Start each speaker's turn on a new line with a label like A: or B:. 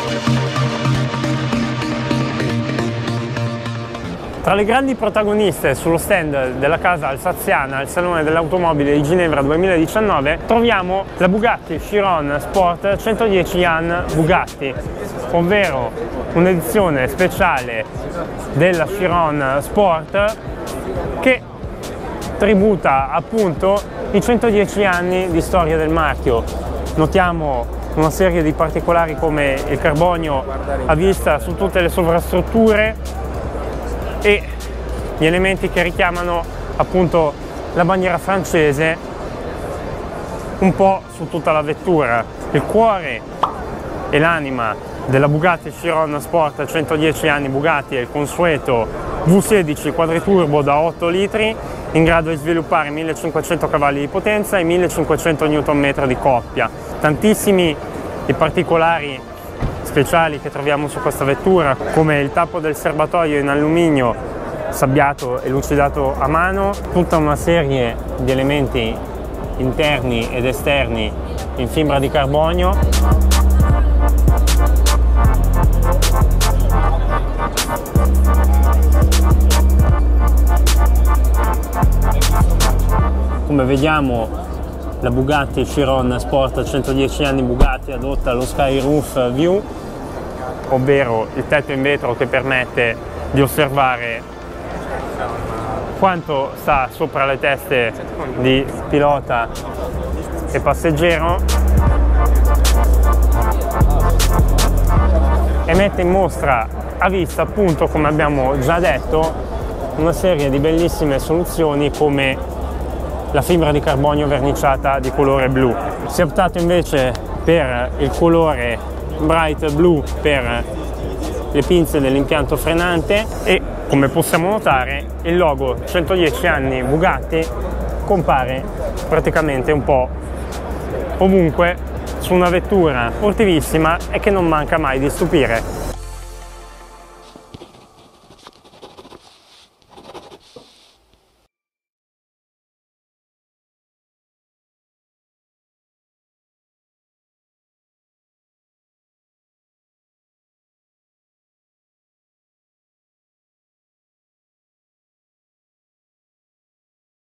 A: Tra le grandi protagoniste sullo stand della casa alsaziana al Salone dell'Automobile di Ginevra 2019 troviamo la Bugatti Chiron Sport 110 An Bugatti, ovvero un'edizione speciale della Chiron Sport che tributa appunto i 110 anni di storia del marchio. Notiamo una serie di particolari come il carbonio a vista su tutte le sovrastrutture e gli elementi che richiamano appunto la bandiera francese un po' su tutta la vettura. Il cuore e l'anima della Bugatti Chiron Sport 110 anni Bugatti è il consueto V16 quadriturbo da 8 litri in grado di sviluppare 1500 cavalli di potenza e 1500 Nm di coppia. Tantissimi i particolari speciali che troviamo su questa vettura, come il tappo del serbatoio in alluminio sabbiato e lucidato a mano, tutta una serie di elementi interni ed esterni in fibra di carbonio. Come vediamo, la Bugatti Chiron Sport 110 anni Bugatti adotta lo Sky Roof View, ovvero il tetto in vetro che permette di osservare quanto sta sopra le teste di pilota e passeggero, e mette in mostra a vista, appunto, come abbiamo già detto, una serie di bellissime soluzioni come la fibra di carbonio verniciata di colore blu. Si è optato invece per il colore bright blue per le pinze dell'impianto frenante e, come possiamo notare, il logo 110 anni Bugatti compare praticamente un po' ovunque su una vettura sportivissima e che non manca mai di stupire.